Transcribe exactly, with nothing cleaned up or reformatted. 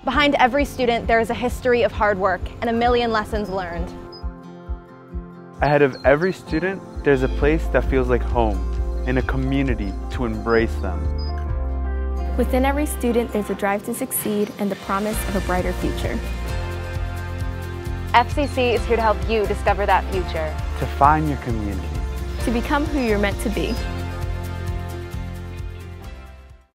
Behind every student, there is a history of hard work and a million lessons learned. Ahead of every student, there's a place that feels like home and a community to embrace them. Within every student, there's a drive to succeed and the promise of a brighter future. F C C is here to help you discover that future. To find your community. To become who you're meant to be.